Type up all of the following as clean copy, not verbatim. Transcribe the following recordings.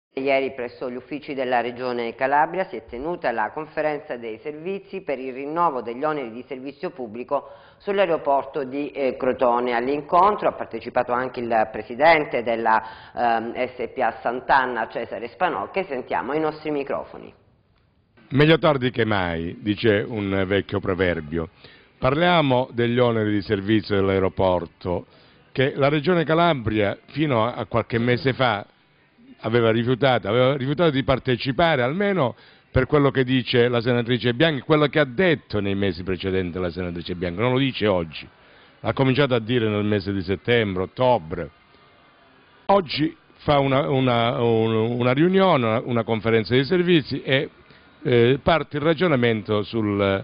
Ieri presso gli uffici della Regione Calabria si è tenuta la conferenza dei servizi per il rinnovo degli oneri di servizio pubblico sull'aeroporto di Crotone. All'incontro ha partecipato anche il presidente della SPA Sant'Anna, Cesare Spanocchi. Sentiamo i nostri microfoni. Meglio tardi che mai, dice un vecchio proverbio. Parliamo degli oneri di servizio dell'aeroporto che la Regione Calabria fino a qualche mese fa aveva rifiutato di partecipare, almeno per quello che dice la senatrice Bianchi, quello che ha detto nei mesi precedenti la senatrice Bianchi, non lo dice oggi, ha cominciato a dire nel mese di settembre, ottobre. Oggi fa una riunione, una conferenza di servizi e parte il ragionamento su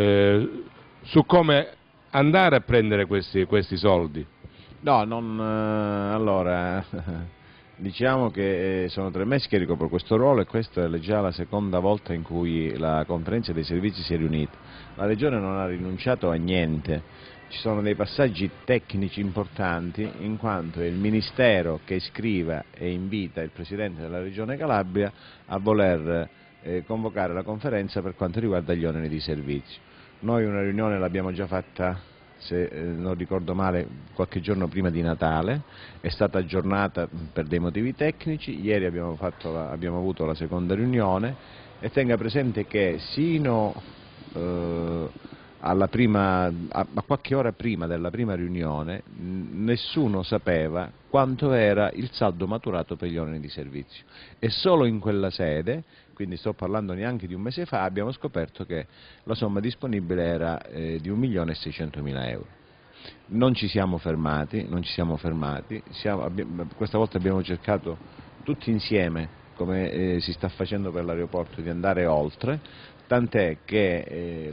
come andare a prendere questi soldi. No, allora, diciamo che sono 3 mesi che ricopro questo ruolo e questa è già la seconda volta in cui la conferenza dei servizi si è riunita. La Regione non ha rinunciato a niente, ci sono dei passaggi tecnici importanti in quanto è il Ministero che scriva e invita il Presidente della Regione Calabria a voler convocare la conferenza per quanto riguarda gli oneri di servizio. Noi una riunione l'abbiamo già fatta, se non ricordo male, qualche giorno prima di Natale, è stata aggiornata per dei motivi tecnici, ieri abbiamo avuto la seconda riunione e tenga presente che sino a qualche ora prima della prima riunione nessuno sapeva quanto era il saldo maturato per gli oneri di servizio e solo in quella sede, quindi sto parlando neanche di un mese fa, abbiamo scoperto che la somma disponibile era di 1.600.000 euro. Non ci siamo fermati, questa volta abbiamo cercato tutti insieme, come si sta facendo per l'aeroporto, di andare oltre, tant'è che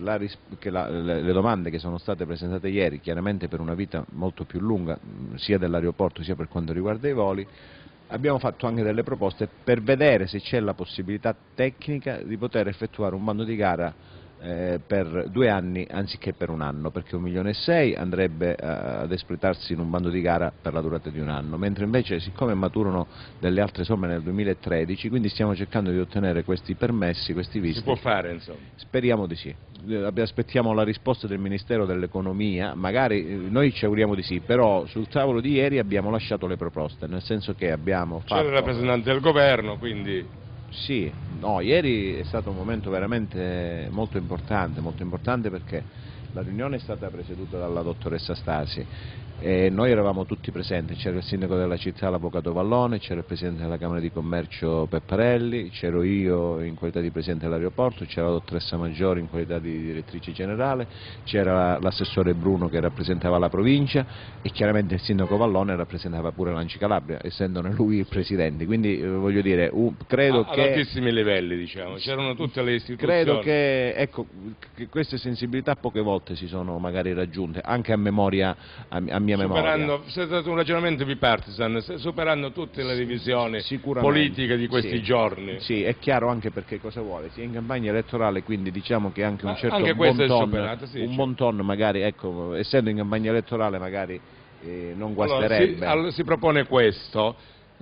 le domande che sono state presentate ieri, chiaramente per una vita molto più lunga, sia dell'aeroporto sia per quanto riguarda i voli, abbiamo fatto anche delle proposte per vedere se c'è la possibilità tecnica di poter effettuare un bando di gara per 2 anni anziché per 1 anno, perché 1.600.000 andrebbe ad espletarsi in un bando di gara per la durata di 1 anno, mentre invece siccome maturano delle altre somme nel 2013, quindi stiamo cercando di ottenere questi permessi, questi visti. Si può fare, insomma? Speriamo di sì. Aspettiamo la risposta del Ministero dell'Economia, magari noi ci auguriamo di sì, però sul tavolo di ieri abbiamo lasciato le proposte, nel senso che abbiamo fatto... C'era il rappresentante del governo, quindi... Sì, no, ieri è stato un momento veramente molto importante perché la riunione è stata presieduta dalla dottoressa Stasi e noi eravamo tutti presenti, c'era il sindaco della città, l'avvocato Vallone, c'era il presidente della Camera di Commercio Pepparelli, c'ero io in qualità di presidente dell'aeroporto, c'era la dottoressa Maggiore in qualità di direttrice generale, c'era l'assessore Bruno che rappresentava la provincia e chiaramente il sindaco Vallone rappresentava pure l'Anci Calabria, essendone lui il presidente, quindi voglio dire, credo che... Ad altissimi livelli, diciamo, c'erano tutte le istituzioni. Credo che, ecco, che queste sensibilità poche volte si sono magari raggiunte, anche a memoria, a mia memoria. È stato un ragionamento bipartisan, superando tutte le divisioni politiche di questi giorni. Sì, è chiaro, anche perché cosa vuole? Si è in campagna elettorale, quindi diciamo che anche un certo anche bon ton, magari, ecco, essendo in campagna elettorale magari non guasterebbe. Allora, si propone questo.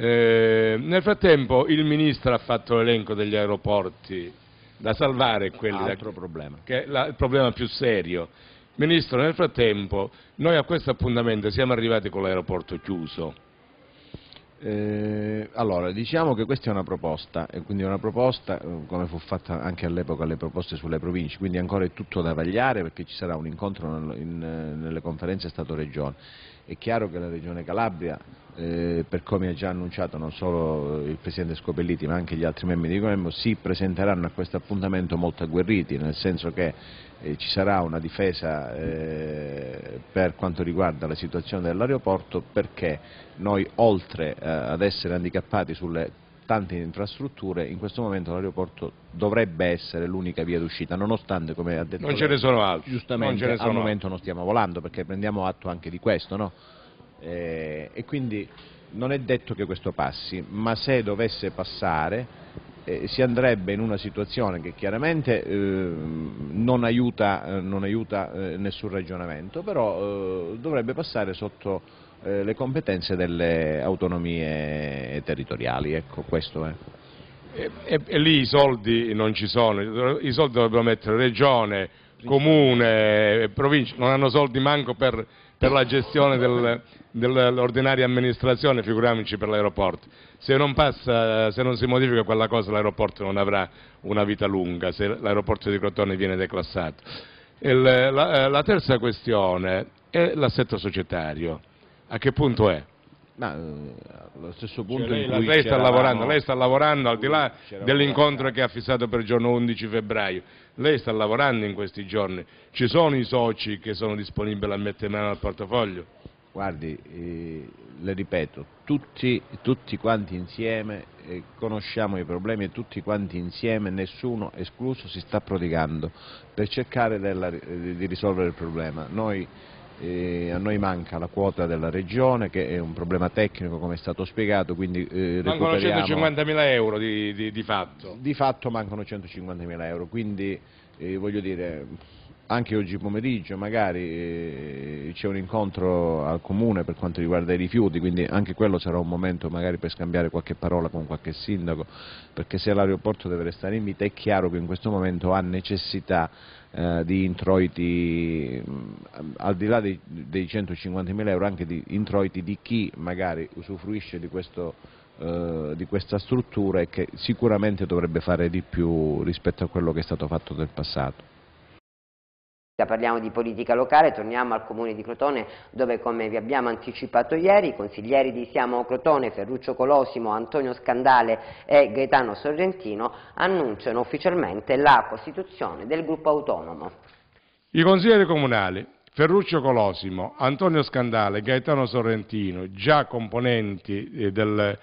Nel frattempo il Ministro ha fatto l'elenco degli aeroporti da salvare, problema. Che è il problema più serio. Ministro, nel frattempo noi a questo appuntamento siamo arrivati con l'aeroporto chiuso. Allora, diciamo che questa è una proposta, e quindi è una proposta come fu fatta anche all'epoca le proposte sulle province, quindi ancora è tutto da vagliare perché ci sarà un incontro nelle conferenze Stato-Regione. È chiaro che la Regione Calabria, per come ha già annunciato non solo il Presidente Scopelliti ma anche gli altri membri di governo, si presenteranno a questo appuntamento molto agguerriti, nel senso che ci sarà una difesa per quanto riguarda la situazione dell'aeroporto, perché noi oltre ad essere handicappati sulle tante infrastrutture, in questo momento l'aeroporto dovrebbe essere l'unica via d'uscita, nonostante, come ha detto non ce ne sono altri, giustamente al momento non stiamo volando, perché prendiamo atto anche di questo, no? E quindi non è detto che questo passi, ma se dovesse passare si andrebbe in una situazione che chiaramente non aiuta nessun ragionamento, però dovrebbe passare sotto le competenze delle autonomie territoriali, ecco, questo è. E lì i soldi non ci sono, i soldi dovrebbero mettere regione, comune, provincia, non hanno soldi manco per la gestione dell'ordinaria amministrazione, figuriamoci per l'aeroporto. Se non si modifica quella cosa, l'aeroporto non avrà una vita lunga, se l'aeroporto di Crotone viene declassato. La terza questione è l'assetto societario. A che punto è? Ma allo stesso punto Cioè, in cui lei sta lavorando al di là dell'incontro che ha fissato per il giorno 11 febbraio, lei sta lavorando in questi giorni, ci sono i soci che sono disponibili a mettere mano al portafoglio? Guardi, le ripeto, tutti quanti insieme conosciamo i problemi e tutti quanti insieme, nessuno escluso, si sta prodigando per cercare di risolvere il problema. A noi manca la quota della Regione, che è un problema tecnico, come è stato spiegato, quindi mancano 150.000 euro di fatto. Di fatto mancano 150.000 euro, quindi voglio dire, anche oggi pomeriggio magari c'è un incontro al Comune per quanto riguarda i rifiuti, quindi anche quello sarà un momento magari per scambiare qualche parola con qualche sindaco, perché se l'aeroporto deve restare in vita è chiaro che in questo momento ha necessità di introiti, al di là dei 150.000 euro, anche di introiti di chi magari usufruisce di questa struttura e che sicuramente dovrebbe fare di più rispetto a quello che è stato fatto nel passato. Parliamo di politica locale, torniamo al Comune di Crotone dove, come vi abbiamo anticipato ieri, i consiglieri di Siamo Crotone, Ferruccio Colosimo, Antonio Scandale e Gaetano Sorrentino annunciano ufficialmente la costituzione del gruppo autonomo. I consiglieri comunali Ferruccio Colosimo, Antonio Scandale e Gaetano Sorrentino, già componenti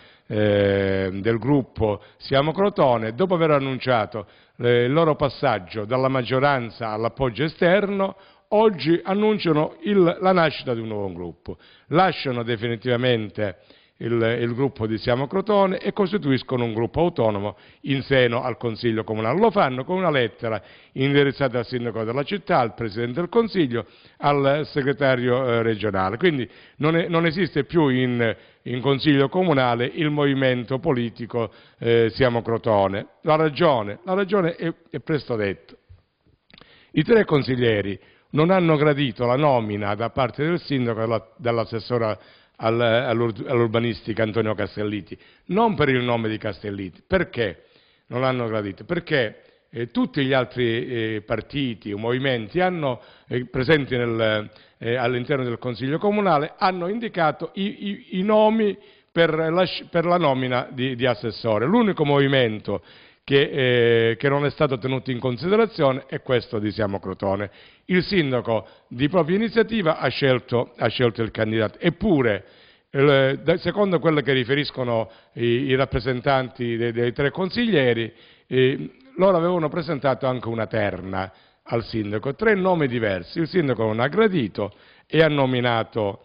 del gruppo Siamo Crotone, dopo aver annunciato il loro passaggio dalla maggioranza all'appoggio esterno, oggi annunciano la nascita di un nuovo gruppo. Lasciano definitivamente il gruppo di Siamo Crotone e costituiscono un gruppo autonomo in seno al Consiglio Comunale. Lo fanno con una lettera indirizzata al Sindaco della città, al Presidente del Consiglio, al Segretario regionale. Quindi non esiste più in Consiglio Comunale il movimento politico Siamo Crotone. La ragione è presto detto. I tre consiglieri non hanno gradito la nomina da parte del Sindaco dell'assessore all'urbanistica Antonio Castelliti, non per il nome di Castelliti. Perché non l'hanno gradito? Perché tutti gli altri partiti o movimenti presenti all'interno del Consiglio Comunale hanno indicato i nomi per la nomina di assessore. L'unico movimento che non è stato tenuto in considerazione è questo di Siamo Crotone. Il sindaco di propria iniziativa ha scelto il candidato, eppure secondo quello che riferiscono i rappresentanti dei tre consiglieri, loro avevano presentato anche una terna al sindaco, 3 nomi diversi. Il sindaco non ha gradito e ha nominato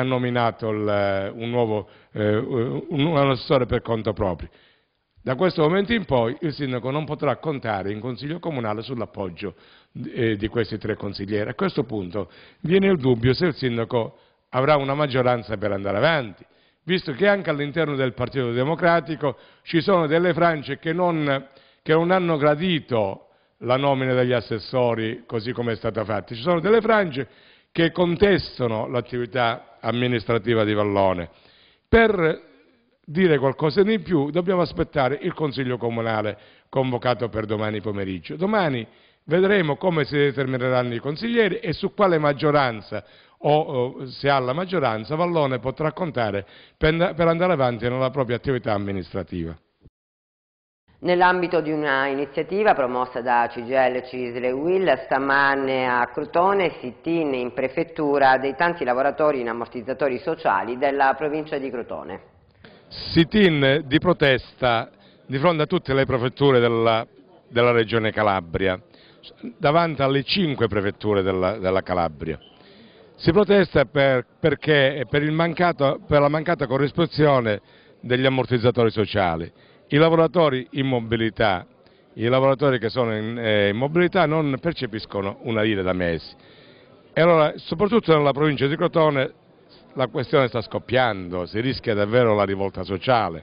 un assessore per conto proprio. Da questo momento in poi il sindaco non potrà contare in Consiglio Comunale sull'appoggio di questi 3 consiglieri. A questo punto viene il dubbio se il sindaco avrà una maggioranza per andare avanti, visto che anche all'interno del Partito Democratico ci sono delle frange che non hanno gradito la nomina degli assessori così come è stata fatta. Ci sono delle frange che contestano l'attività amministrativa di Vallone. Per dire qualcosa di più dobbiamo aspettare il Consiglio Comunale convocato per domani pomeriggio. Domani vedremo come si determineranno i consiglieri e su quale maggioranza o se ha la maggioranza Vallone potrà contare per andare avanti nella propria attività amministrativa. Nell'ambito di una iniziativa promossa da CGIL, CISL e UIL, stamane a Crotone sit-in in prefettura dei tanti lavoratori in ammortizzatori sociali della provincia di Crotone. Sit-in di protesta di fronte a tutte le prefetture della regione Calabria, davanti alle 5 prefetture della Calabria. Si protesta perché per la mancata corrispondenza degli ammortizzatori sociali. I lavoratori in mobilità, i lavoratori che sono in mobilità non percepiscono una lira da mesi. E allora, soprattutto nella provincia di Crotone, la questione sta scoppiando, si rischia davvero la rivolta sociale.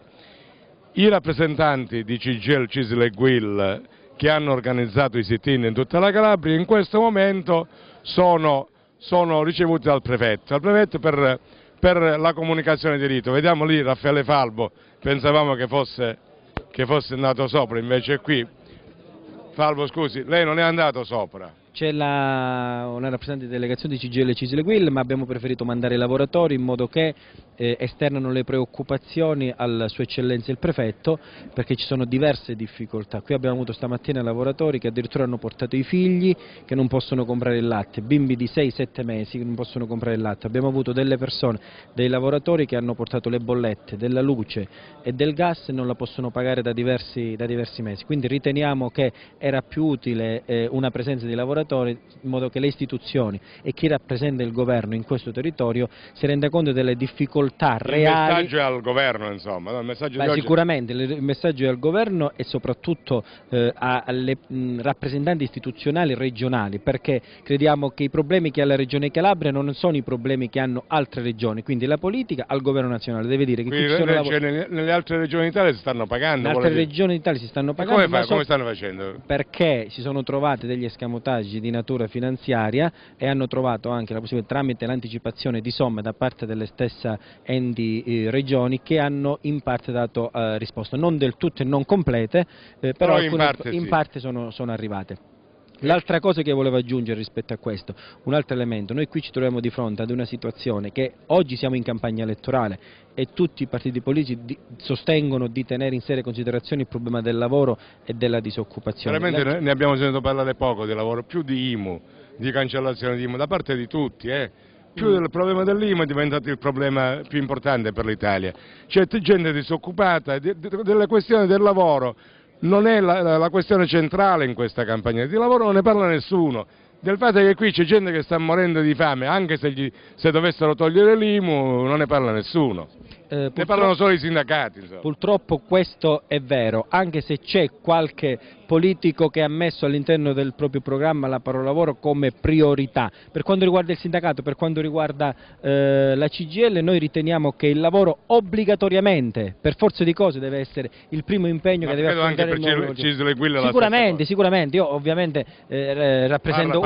I rappresentanti di CGIL, CISL e GUIL che hanno organizzato i sit-in in tutta la Calabria in questo momento sono ricevuti dal prefetto per la comunicazione di rito. Vediamo lì Raffaele Falbo, pensavamo che fosse andato sopra, invece è qui. Falbo, scusi, lei non è andato sopra? C'è una rappresentante di delegazione di CGIL e CISL GUIL, ma abbiamo preferito mandare i lavoratori in modo che esternano le preoccupazioni alla Sua Eccellenza il Prefetto, perché ci sono diverse difficoltà. Qui abbiamo avuto stamattina lavoratori che addirittura hanno portato i figli che non possono comprare il latte, bimbi di 6-7 mesi che non possono comprare il latte. Abbiamo avuto delle persone, dei lavoratori che hanno portato le bollette della luce e del gas e non la possono pagare da diversi mesi. Quindi riteniamo che era più utile una presenza di lavoratori in modo che le istituzioni e chi rappresenta il governo in questo territorio si renda conto delle difficoltà reali. Il messaggio è al governo, insomma, no? Il messaggio di oggi... Sicuramente il messaggio è al governo e soprattutto alle rappresentanti istituzionali regionali, perché crediamo che i problemi che ha la regione Calabria non sono i problemi che hanno altre regioni, quindi la politica al governo nazionale deve dire che qui ci sono nelle altre regioni d'Italia si stanno pagando. In altre regioni d'Italia si stanno pagando. Come stanno facendo? Perché si sono trovati degli escamotaggi di natura finanziaria e hanno trovato anche la possibilità, tramite l'anticipazione di somme da parte delle stesse enti regioni, che hanno in parte dato risposta, non del tutto e non complete, però in parte sono arrivate. L'altra cosa che volevo aggiungere rispetto a questo, un altro elemento, noi qui ci troviamo di fronte ad una situazione che oggi siamo in campagna elettorale e tutti i partiti politici sostengono di tenere in seria considerazione il problema del lavoro e della disoccupazione. Veramente ne abbiamo sentito parlare poco di lavoro, più di IMU, di cancellazione di IMU, da parte di tutti, Più del problema dell'IMU è diventato il problema più importante per l'Italia. C'è gente disoccupata, delle questioni del lavoro non è la questione centrale in questa campagna, di lavoro non ne parla nessuno, del fatto che qui c'è gente che sta morendo di fame, anche se dovessero togliere l'IMU non ne parla nessuno. Ne parlano solo i sindacati. Insomma. Purtroppo questo è vero, anche se c'è qualche politico che ha messo all'interno del proprio programma la parola lavoro come priorità. Per quanto riguarda il sindacato, per quanto riguarda la CGIL, noi riteniamo che il lavoro obbligatoriamente, per forza di cose, deve essere il primo impegno che deve affrontare il nuovo governo. Sicuramente, io ovviamente rappresento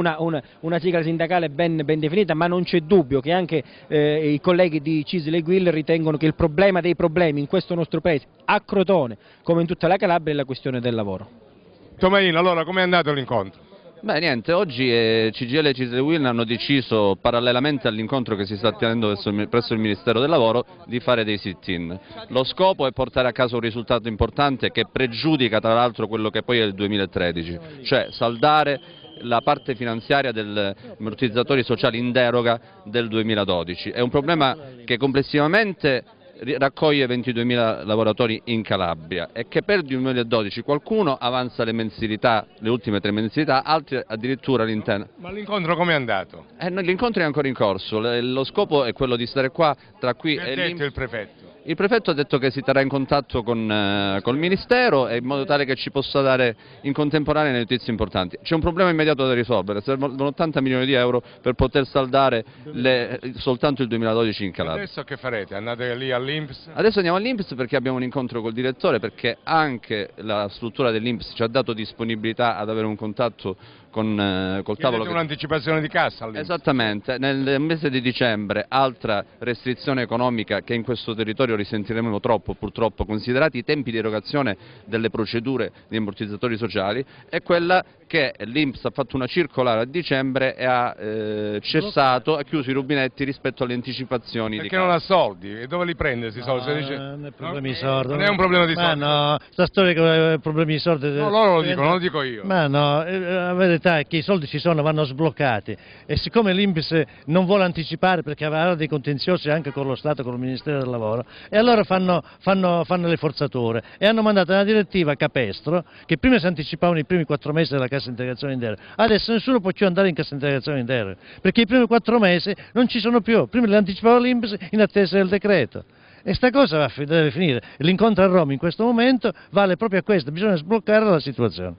una sigla sindacale ben definita, ma non c'è dubbio che anche i colleghi di CISL e GUIL ritengono che il problema dei problemi in questo nostro paese, a Crotone come in tutta la Calabria, è la questione del lavoro. Tomaino, allora com'è andato l'incontro? Beh, niente, oggi CGIL e CISL e GUIL hanno deciso, parallelamente all'incontro che si sta tenendo presso il Ministero del Lavoro, di fare dei sit-in. Lo scopo è portare a casa un risultato importante che pregiudica tra l'altro quello che poi è il 2013, cioè saldare la parte finanziaria degli ammortizzatori sociali in deroga del 2012. È un problema che complessivamente raccoglie 22.000 lavoratori in Calabria e che per il 2012 qualcuno avanza le mensilità, le ultime 3 mensilità, altri addirittura all'interno. Ma l'incontro com'è andato? L'incontro è ancora in corso, lo scopo è quello di stare qua tra qui e lì. Il prefetto? Il prefetto ha detto che si terrà in contatto col Ministero in modo tale che ci possa dare in contemporanea notizie importanti. C'è un problema immediato da risolvere, servono 80 milioni di euro per poter saldare soltanto il 2012 in Calabria. Adesso che farete? Andate lì all'INPS? Adesso andiamo all'INPS perché abbiamo un incontro col direttore, perché anche la struttura dell'INPS ci ha dato disponibilità ad avere un contatto col tavolo. Un'anticipazione di cassa all'INPS? Esattamente, nel mese di dicembre altra restrizione economica che in questo territorio risentiremo troppo purtroppo, considerati i tempi di erogazione delle procedure di ammortizzatori sociali, è quella che l'INPS ha fatto una circolare a dicembre e ha cessato, ha chiuso i rubinetti rispetto alle anticipazioni. Perché non ha soldi? E dove li prende questi soldi? Non è problemi di soldi. Non è un problema di soldi? Ma no, sta storia che problemi di soldi. No, loro lo dicono, non lo dico io. Ma no, la verità è che i soldi ci sono, vanno sbloccati e siccome l'INPS non vuole anticipare perché avrà dei contenziosi anche con lo Stato, con il Ministero del Lavoro, e allora fanno le forzature e hanno mandato una direttiva capestro che prima si anticipavano i primi 4 mesi della cassa integrazione in deroga, adesso nessuno può più andare in cassa integrazione in deroga perché i primi 4 mesi non ci sono più, prima le anticipava l'INPS in attesa del decreto. E sta cosa deve finire. L'incontro a Roma in questo momento vale proprio a questo, bisogna sbloccare la situazione.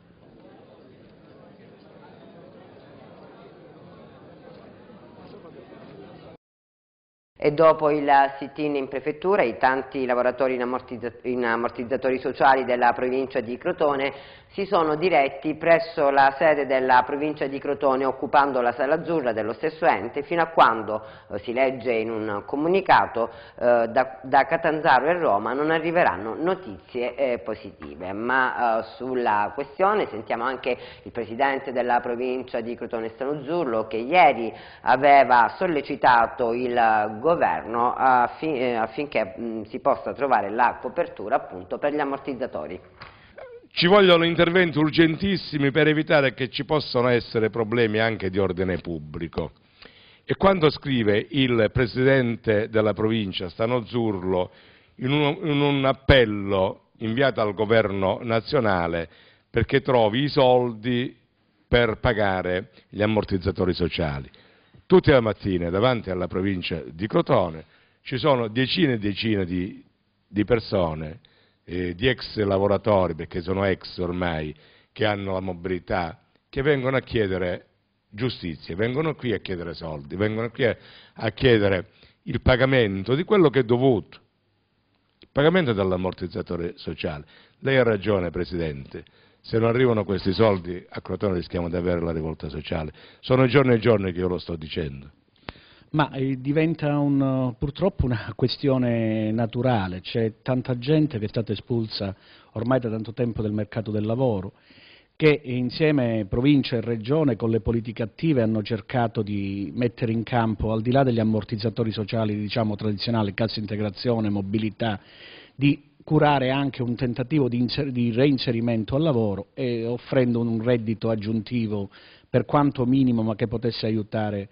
e dopo il sit-in in prefettura i tanti lavoratori in ammortizzatori sociali della provincia di Crotone si sono diretti presso la sede della provincia di Crotone occupando la sala azzurra dello stesso ente fino a quando, si legge in un comunicato, da Catanzaro e Roma non arriveranno notizie positive. Ma sulla questione sentiamo anche il presidente della provincia di Crotone Stano Zurlo che ieri aveva sollecitato il governo affinché si possa trovare la copertura appunto per gli ammortizzatori. Ci vogliono interventi urgentissimi per evitare che ci possano essere problemi anche di ordine pubblico. E quando scrive il presidente della provincia, Stano Zurlo, in un appello inviato al governo nazionale perché trovi i soldi per pagare gli ammortizzatori sociali. Tutte le mattine davanti alla provincia di Crotone ci sono decine e decine di persone, di ex lavoratori, perché sono ex ormai, che hanno la mobilità, che vengono a chiedere giustizia, vengono qui a chiedere soldi, vengono qui a chiedere il pagamento di quello che è dovuto, il pagamento dell'ammortizzatore sociale. Lei ha ragione, Presidente, se non arrivano questi soldi a Crotone rischiamo di avere la rivolta sociale. Sono giorni e giorni che io lo sto dicendo. Ma diventa purtroppo una questione naturale, c'è tanta gente che è stata espulsa ormai da tanto tempo del mercato del lavoro, che insieme provincia e regione con le politiche attive hanno cercato di mettere in campo, al di là degli ammortizzatori sociali diciamo tradizionali, cassa integrazione, mobilità, di curare anche un tentativo di reinserimento al lavoro e offrendo un reddito aggiuntivo per quanto minimo ma che potesse aiutare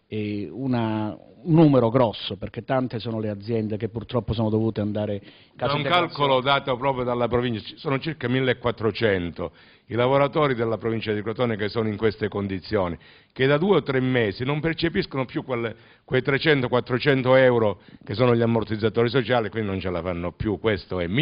un numero grosso, perché tante sono le aziende che purtroppo sono dovute andare da un calcolo dato proprio dalla provincia, sono circa 1400 i lavoratori della provincia di Crotone che sono in queste condizioni, che da 2 o 3 mesi non percepiscono più quei 300-400 euro che sono gli ammortizzatori sociali, quindi non ce la fanno più. Questo è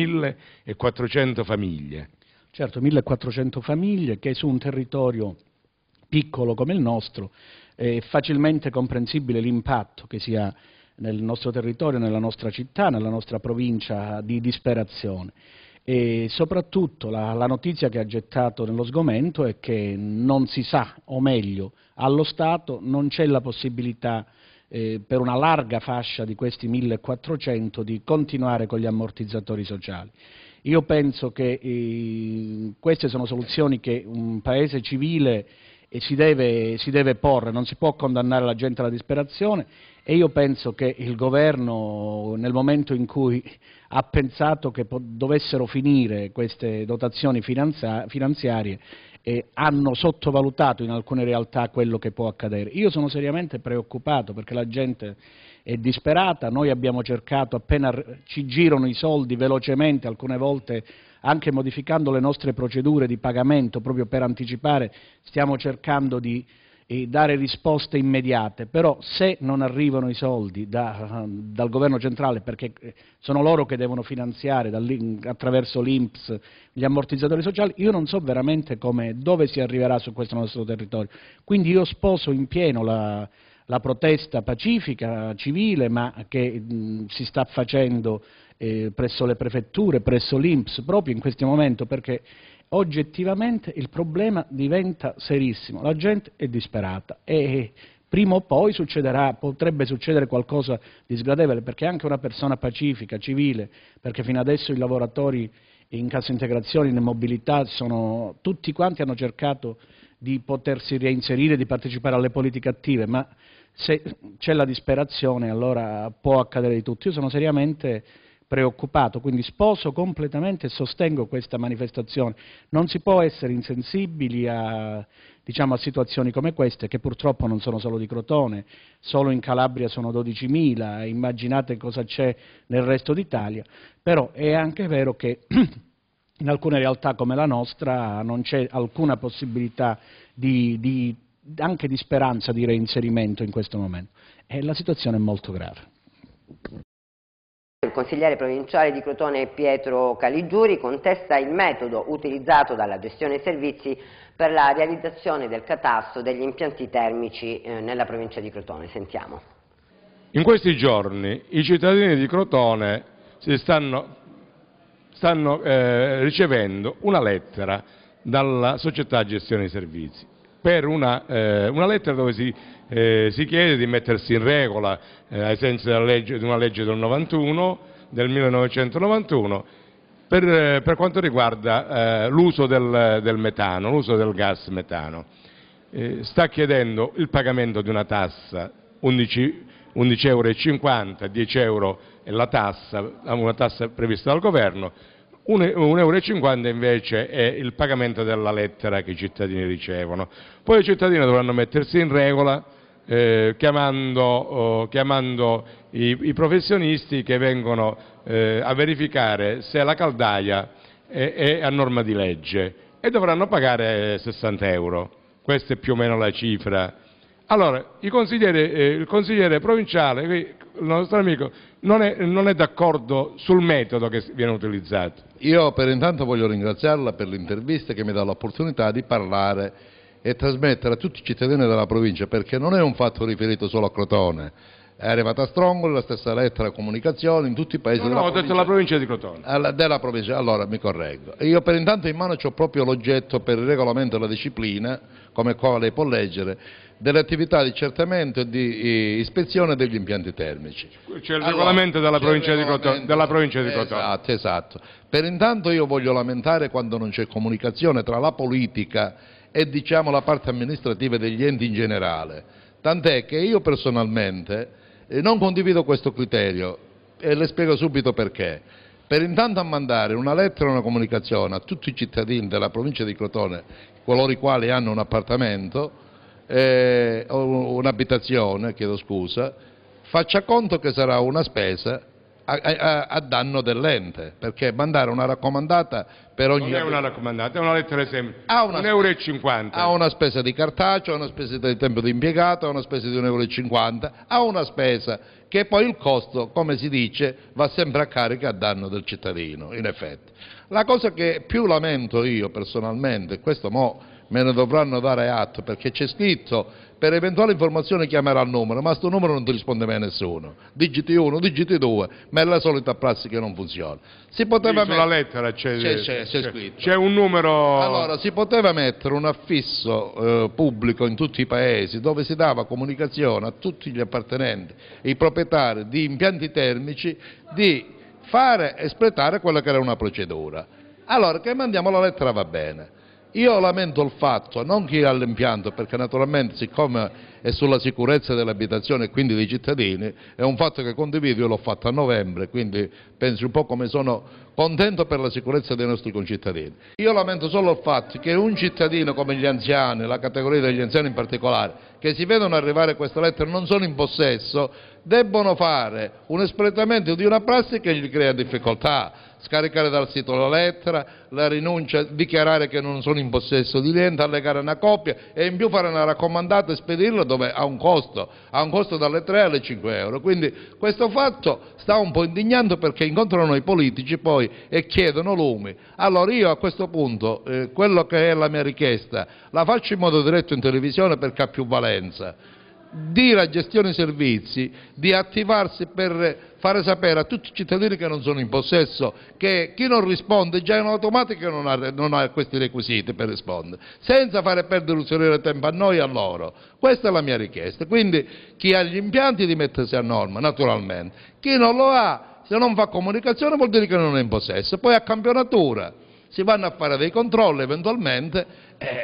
1400 famiglie. Certo, 1400 famiglie che su un territorio piccolo come il nostro è facilmente comprensibile l'impatto che si ha nel nostro territorio, nella nostra città, nella nostra provincia di disperazione. E soprattutto la notizia che ha gettato nello sgomento è che non si sa, o meglio, allo Stato non c'è la possibilità per una larga fascia di questi 1400 di continuare con gli ammortizzatori sociali. Io penso che queste sono soluzioni che un paese civile si deve porre, non si può condannare la gente alla disperazione e io penso che il governo nel momento in cui ha pensato che dovessero finire queste dotazioni finanziarie hanno sottovalutato in alcune realtà quello che può accadere. Io sono seriamente preoccupato perché la gente è disperata, noi abbiamo cercato appena ci girano i soldi velocemente, alcune volte anche modificando le nostre procedure di pagamento proprio per anticipare, stiamo cercando di dare risposte immediate, però se non arrivano i soldi dal governo centrale, perché sono loro che devono finanziare attraverso l'INPS gli ammortizzatori sociali, io non so veramente dove si arriverà su questo nostro territorio. Quindi io sposo in pieno la protesta pacifica, civile, ma che si sta facendo presso le prefetture, presso l'INPS, proprio in questo momento, perché oggettivamente il problema diventa serissimo, la gente è disperata e prima o poi potrebbe succedere qualcosa di sgradevole, perché anche una persona pacifica, civile, perché fino adesso i lavoratori in cassa integrazione, in mobilità, tutti quanti hanno cercato di potersi reinserire, di partecipare alle politiche attive, ma se c'è la disperazione allora può accadere di tutto. Io sono seriamente preoccupato, quindi sposo completamente e sostengo questa manifestazione. Non si può essere insensibili a situazioni come queste, che purtroppo non sono solo di Crotone, solo in Calabria sono 12.000, immaginate cosa c'è nel resto d'Italia, però è anche vero che in alcune realtà come la nostra non c'è alcuna possibilità anche di speranza di reinserimento in questo momento e la situazione è molto grave. Il consigliere provinciale di Crotone Pietro Caligiuri contesta il metodo utilizzato dalla gestione servizi per la realizzazione del catasto degli impianti termici nella provincia di Crotone. Sentiamo. In questi giorni i cittadini di Crotone stanno ricevendo una lettera dalla società gestione servizi, per una lettera dove si chiede di mettersi in regola ai sensi di una legge del 1991, per quanto riguarda l'uso del metano, l'uso del gas metano. Sta chiedendo il pagamento di una tassa, 11,50 €, 10 € è la tassa, una tassa prevista dal governo, 1,50 € invece è il pagamento della lettera che i cittadini ricevono. Poi i cittadini dovranno mettersi in regola chiamando i professionisti che vengono a verificare se la caldaia è a norma di legge e dovranno pagare 60 €. Questa è più o meno la cifra. Allora, il consigliere provinciale, il nostro amico, non è d'accordo sul metodo che viene utilizzato. Io per intanto voglio ringraziarla per l'intervista che mi dà l'opportunità di parlare e trasmettere a tutti i cittadini della provincia, perché non è un fatto riferito solo a Crotone. È arrivata a Strongoli la stessa lettera comunicazione in tutti i paesi della provincia. Ho detto la provincia di Crotone. Della provincia, allora mi correggo. Io per intanto in mano ho proprio l'oggetto per il regolamento della disciplina, come qua lei può leggere, delle attività di accertamento e di ispezione degli impianti termici. C'è il regolamento della provincia di Crotone. Esatto. Per intanto io voglio lamentare quando non c'è comunicazione tra la politica e diciamo la parte amministrativa degli enti in generale. Tant'è che io personalmente non condivido questo criterio e le spiego subito perché. Per intanto a mandare una lettera e una comunicazione a tutti i cittadini della provincia di Crotone, coloro i quali hanno un appartamento o un'abitazione, faccia conto che sarà una spesa a danno dell'ente, perché mandare una raccomandata per ogni... Non è una raccomandata, è una lettera semplice, 1,50 €. Ha una spesa di cartaceo, ha una spesa di tempo di impiegato, ha una spesa di 1,50 €, ha una spesa che poi il costo, come si dice, va sempre a carica a danno del cittadino, in effetti. La cosa che più lamento io personalmente, questo me ne dovranno dare atto, perché c'è scritto per eventuali informazioni chiamerà il numero, ma sto numero non ti risponde mai nessuno. Digiti 1, digiti 2, ma è la solita prassi che non funziona. Si poteva sulla lettera c'è scritto. C'è un numero... Allora, si poteva mettere un affisso pubblico in tutti i paesi dove si dava comunicazione a tutti gli appartenenti, i proprietari di impianti termici, di fare espletare quella che era una procedura. Allora, che mandiamo la lettera va bene. Io lamento il fatto, non chi ha l'impianto, perché naturalmente siccome è sulla sicurezza dell'abitazione e quindi dei cittadini, è un fatto che condivido, io l'ho fatto a novembre, quindi pensi un po' come sono contento per la sicurezza dei nostri concittadini. Io lamento solo il fatto che un cittadino come gli anziani, la categoria degli anziani in particolare, che si vedono arrivare questa lettera e non sono in possesso, debbono fare un espletamento di una prassi che gli crea difficoltà. Scaricare dal sito la lettera, la rinuncia, dichiarare che non sono in possesso di niente, allegare una copia e in più fare una raccomandata e spedirla dove ha un costo dalle 3 alle 5 €. Quindi questo fatto sta un po' indignando, perché incontrano i politici poi e chiedono lumi. Allora io a questo punto quello che è la mia richiesta la faccio in modo diretto in televisione perché ha più valenza. Dire a gestione servizi di attivarsi per fare sapere a tutti i cittadini che non sono in possesso che chi non risponde già in automatico non ha questi requisiti per rispondere, senza fare perdere ulteriore tempo a noi e a loro. Questa è la mia richiesta. Quindi chi ha gli impianti di mettersi a norma, naturalmente. Chi non lo ha, se non fa comunicazione vuol dire che non è in possesso. Poi a campionatura si vanno a fare dei controlli eventualmente.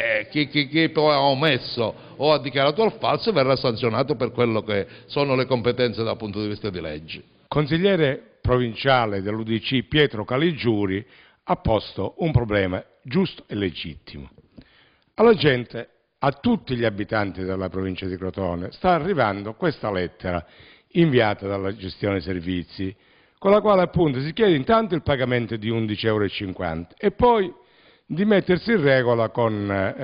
Chi poi ha omesso o ha dichiarato il falso verrà sanzionato per quello che sono le competenze dal punto di vista di leggi. Consigliere provinciale dell'UDC Pietro Caligiuri ha posto un problema giusto e legittimo. Alla gente, a tutti gli abitanti della provincia di Crotone, sta arrivando questa lettera inviata dalla gestione servizi, con la quale appunto si chiede intanto il pagamento di 11,50 € e poi di mettersi in regola con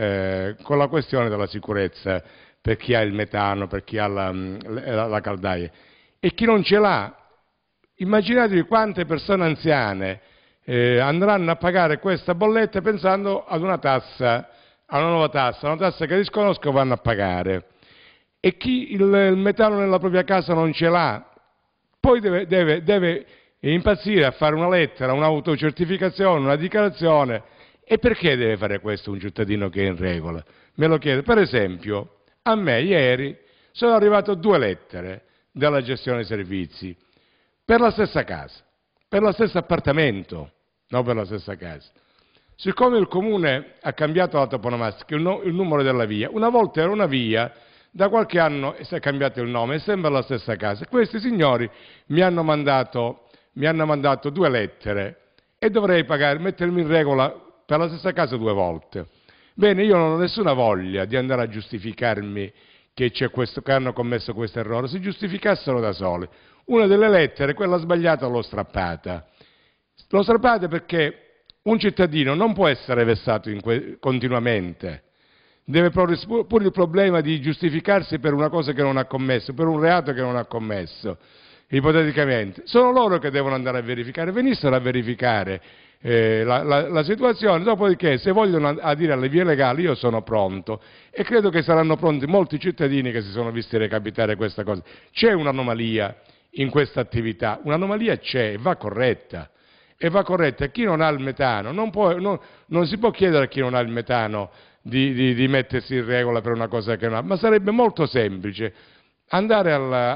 la questione della sicurezza per chi ha il metano, per chi ha la caldaia. E chi non ce l'ha, immaginatevi quante persone anziane andranno a pagare questa bolletta pensando ad una tassa, a una nuova tassa, una tassa che disconosco vanno a pagare. e chi il metano nella propria casa non ce l'ha, poi deve impazzire a fare una lettera, un'autocertificazione, una dichiarazione. E perché deve fare questo un cittadino che è in regola? Me lo chiedo. Per esempio, a me ieri sono arrivate 2 lettere dalla gestione servizi per la stessa casa, per lo stesso appartamento, non per la stessa casa. Siccome il comune ha cambiato la toponomastica, il numero della via, una volta era una via, da qualche anno si è cambiato il nome, è sempre la stessa casa. Questi signori mi hanno mandato 2 lettere e dovrei mettermi in regola per la stessa casa 2 volte. Bene, io non ho nessuna voglia di andare a giustificarmi che hanno commesso questo errore, si giustificassero da soli. Una delle lettere, quella sbagliata, l'ho strappata. L'ho strappata perché un cittadino non può essere vessato continuamente, deve porre pure il problema di giustificarsi per una cosa che non ha commesso, per un reato che non ha commesso, ipoteticamente. Sono loro che devono andare a verificare, venissero a verificare la situazione, dopodiché se vogliono adire alle vie legali io sono pronto e credo che saranno pronti molti cittadini che si sono visti recapitare questa cosa. C'è un'anomalia in questa attività, un'anomalia c'è e va corretta. E va corretta. Chi non ha il metano non si può chiedere a chi non ha il metano di mettersi in regola per una cosa che non ha, ma sarebbe molto semplice andare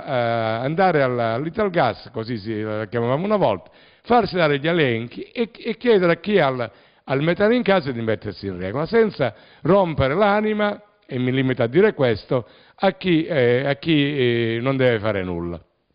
all'Italgas, così si la chiamavamo una volta, farsi dare gli elenchi e chiedere a chi ha il metano in casa di mettersi in regola, senza rompere l'anima, e mi limito a dire questo, a chi non deve fare nulla.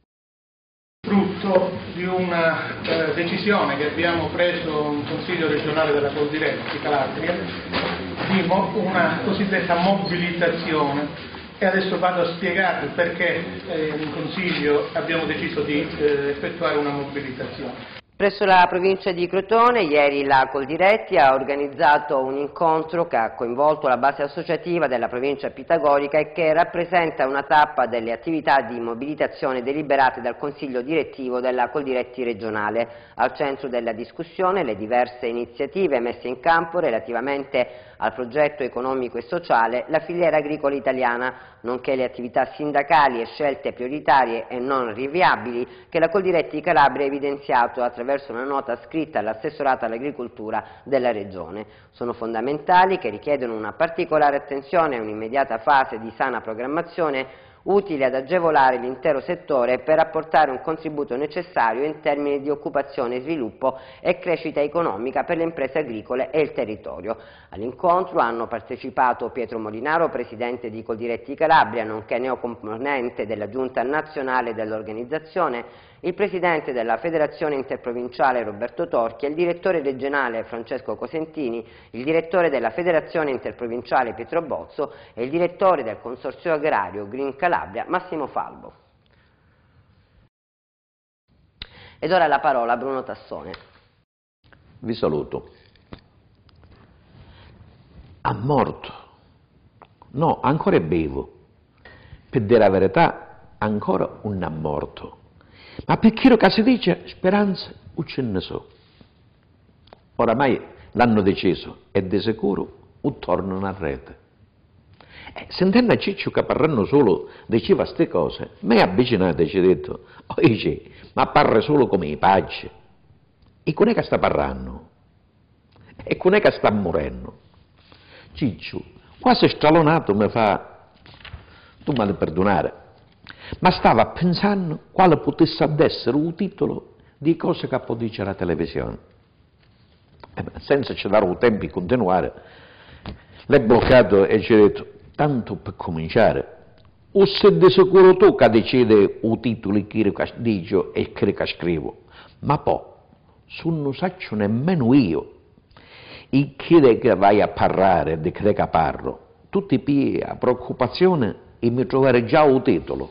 Frutto di una decisione che abbiamo preso in Consiglio regionale della Coldiretti di Calabria di una cosiddetta mobilitazione, e adesso vado a spiegarvi perché in Consiglio abbiamo deciso di effettuare una mobilitazione. Presso la provincia di Crotone ieri la Coldiretti ha organizzato un incontro che ha coinvolto la base associativa della provincia pitagorica e che rappresenta una tappa delle attività di mobilitazione deliberate dal Consiglio direttivo della Coldiretti regionale. Al centro della discussione le diverse iniziative messe in campo relativamente al progetto economico e sociale La filiera agricola italiana, nonché le attività sindacali e scelte prioritarie e non rinviabili che la Coldiretti Calabria ha evidenziato attraverso una nota scritta all'assessorato all'agricoltura della Regione. Sono fondamentali, che richiedono una particolare attenzione e un'immediata fase di sana programmazione utile ad agevolare l'intero settore per apportare un contributo necessario in termini di occupazione, sviluppo e crescita economica per le imprese agricole e il territorio. All'incontro hanno partecipato Pietro Molinaro, presidente di Coldiretti Calabria, nonché neocomponente della Giunta nazionale dell'organizzazione, il presidente della Federazione Interprovinciale Roberto Torchia, il direttore regionale Francesco Cosentini, il direttore della Federazione Interprovinciale Pietro Bozzo e il direttore del Consorzio Agrario Green Calabria Massimo Falbo. Ed ora la parola a Bruno Tassone. Vi saluto. Ha morto? No, ancora è vivo. Per dire la verità, ancora non è morto. Ma per chi si dice speranza non ce ne so. Oramai l'hanno deciso e di sicuro non tornano a rete. Sentendo a Ciccio Caparrano solo diceva queste cose, mi ha avvicinato e ci ha detto: oye, ma parla solo come i paggi. E con che sta parlando? E con che sta morendo? Ciccio, quasi stralonato mi fa: tu mi devi perdonare, ma stava pensando quale potesse essere il titolo di cose che può dire la televisione. Senza ci dare il tempo di continuare, l'ho bloccato e ci ha detto: tanto per cominciare, o sei di sicuro tu che decidi i titoli che dico e che scrivo, ma poi, se non saccio nemmeno io, e chi che vai a parlare, di che parlo, tutti pii a preoccupazione e mi trovare già il titolo.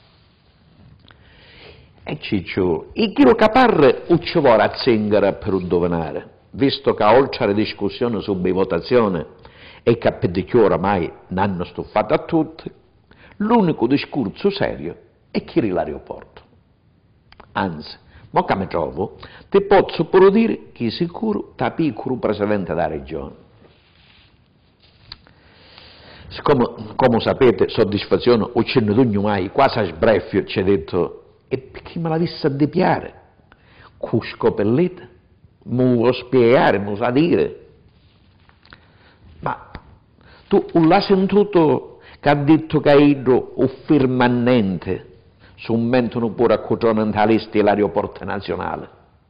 E Ciccio, e chi lo caparre o ci vuole a zingara per indovinare, visto che oltre alla discussione sulle votazioni e che per di che oramai ne hanno stuffato a tutti, l'unico discorso serio è chi è l'aeroporto. Anzi, ma che mi trovo, ti posso pure dire che sicuro è piccolo presidente della regione. siccome, come sapete, soddisfazione o ce ne dugno mai, quasi a sbreffio, ci ha detto, e perché me la visse a depiare? Cusco pellete, mi vuoi spiegare, mi sa dire? Ma tu l'hai sentito che ha detto che ha ido ufficialmente su un mentono pure a contronentalisti l'aeroporto nazionale?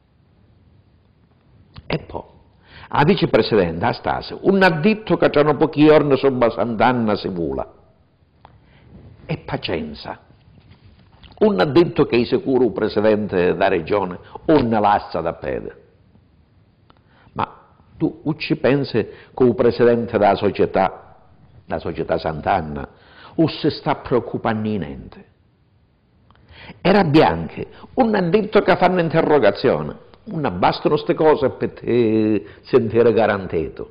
E poi, la vicepresidente, a Stasi, un ha detto che c'erano pochi giorni sopra Sant'Anna si vola. E pazienza. Un ha detto che è sicuro il presidente della regione un l'assa da pede. Ma tu ci pensi che il presidente della società Sant'Anna, o si sta preoccupando di niente? Era Bianchi, un ha detto che fanno interrogazione. Non bastano queste cose per te sentire garantito.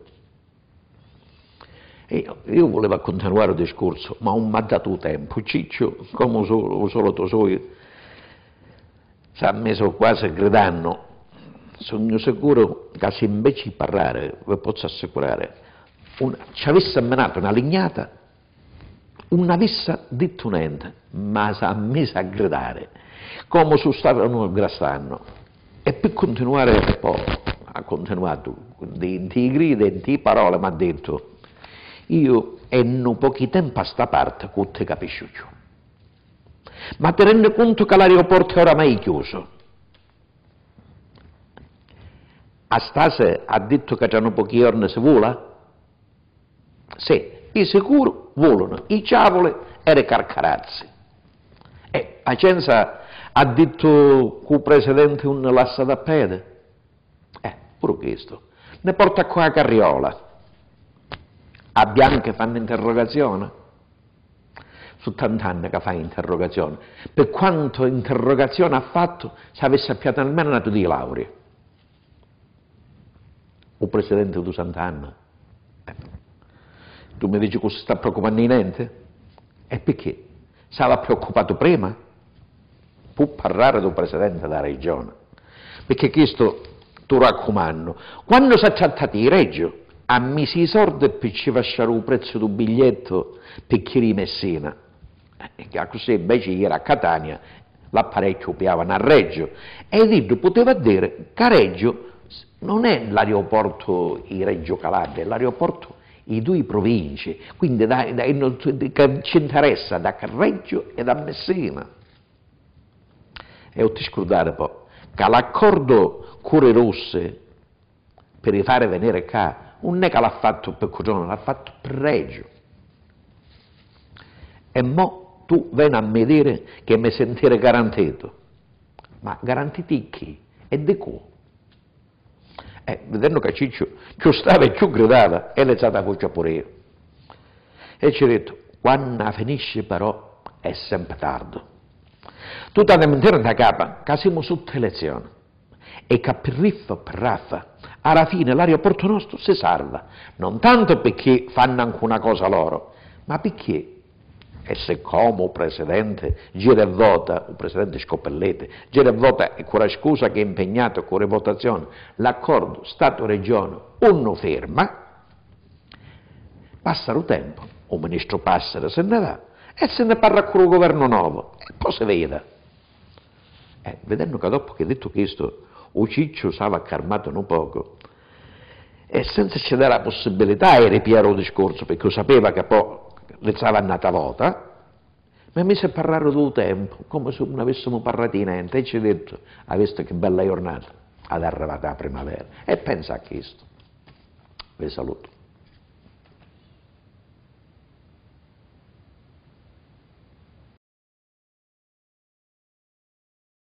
Io volevo continuare il discorso, ma non mi ha dato tempo. Ciccio, come solo tu sai, si è messo quasi gridando. Sono sicuro che se invece di parlare, vi posso assicurare, ci avesse menato una lignata, non avesse detto niente, ma si è messo a gridare, come se stavano grassando. E per continuare poi, ha continuato, di grida e di parole mi ha detto, io è un pochi tempo a sta parte che ti capisci più. Ma ti rendi conto che l'aeroporto è oramai chiuso? A Stasi ha detto che c'hanno pochi giorni si vola? Sì, di sicuro volano, i ciavoli e le carcarazzi. E Pacenza ha detto che il presidente non l'assa da pede? Pure questo. Ne porta qua a Carriola. A Bianchi fanno interrogazione? Su tant'anni che fa interrogazione. Per quanto interrogazione ha fatto, se avesse appiato almeno una di laurea. Il presidente di Sant'Anna. Tu mi dici che si sta preoccupando di niente? E perché? Si aveva preoccupato prima? Può parlare del presidente della regione, perché questo ti raccomando, quando si è trattato di Reggio, ha messo i soldi per ci lasciare il prezzo del biglietto per chi di Messina, che così invece era a Catania, l'apparecchio piavano a Reggio, e Diddo poteva dire che a Reggio non è l'aeroporto di Reggio Calabria, è l'aeroporto di due province, quindi che ci interessa da Reggio e da Messina. E ho ti scordare poi che l'accordo Cuore Rosse per fare venire qua non è che l'ha fatto per Cogione, l'ha fatto per Reggio. E mo tu vieni a me dire che mi sentire garantito. Ma garantiti chi? E di cosa? Vedendo che Ciccio ci stava e ci gridava, e le stata voce pure io. E ci ho detto, quando finisce però è sempre tardi. Tu ti mentire da capo che siamo sotto elezione e che per riffa per raffa alla fine l'aeroporto nostro si salva, non tanto perché fanno anche una cosa loro, ma perché, e se come il presidente gira e vota, il presidente Scopellete, gira e vota e con la scusa che è impegnato con le votazioni, l'accordo Stato-Regione non ferma, passa il tempo, il ministro Passera se ne va e se ne parla con il governo nuovo e poi si vede. Vedendo che dopo che ha detto questo, il Ciccio stava calmato un poco e senza ci dare la possibilità di ripiare il discorso, perché sapeva che poi le stava andata a vota, mi ha messo a parlare del tempo, come se non avessimo parlato di niente, e ci ha detto, ha visto che bella giornata, ad arrivata la primavera, e pensa a questo. Vi saluto.